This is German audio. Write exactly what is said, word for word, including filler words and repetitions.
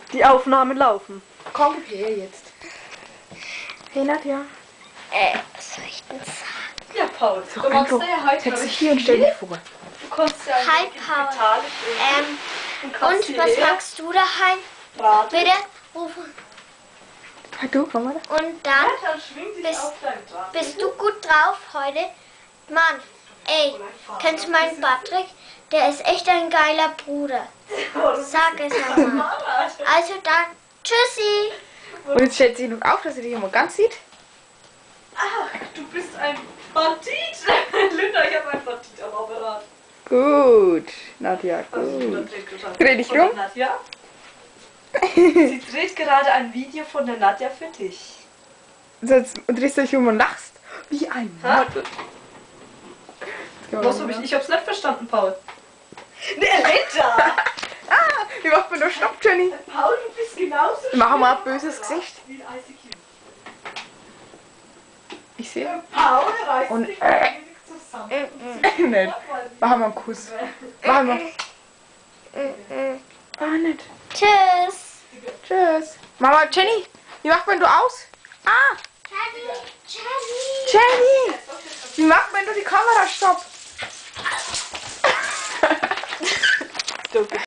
Die Aufnahmen laufen. Komm, gib her jetzt. Hey Nadja. Äh, was soll ich denn sagen? Ja, Paul. So, Du machst einfach, ja heute setz noch dich hier und stell dich vor. Du kannst ja Hi, nicht Paul. digitalisch Ähm, und kannst und was hierher magst du daheim? raten. Bitte rufen. Hi du, komm mal da. Und dann Ja, dann schwing dich bist, auf dein Draht. bist du gut drauf heute? Mann, ey, kennst du meinen Patrick? Der ist echt ein geiler Bruder. Sag es einmal. Also dann, tschüssi. Und jetzt stellt sie noch auf, dass sie dich immer ganz sieht. Ah, du bist ein Bandit. Linda, ich habe ein Bandit am Apparat. Gut, Nadja, Also, Linda gut. dreht gerade Dreh dich von der rum. Nadja. Sie dreht gerade ein Video von der Nadja für dich. Jetzt drehst du dich um und lachst. Wie ein Hä? Model. Was hab ich? Ich hab's nicht verstanden, Paul. Ne, Linda! Ah, wie macht man nur Stopp, Jenny? Paul, du bist genauso Machen wir ein schlimm böses Gesicht. wie ein I C Q. Ich sehe. Paul reißt Und- dich ein wenig zusammen. Nicht. Machen wir einen Kuss. Machen wir. Ah, nicht. Tschüss. Tschüss. Mama, Jenny, wie macht man du aus? Ah, Jenny, Jenny. Jenny.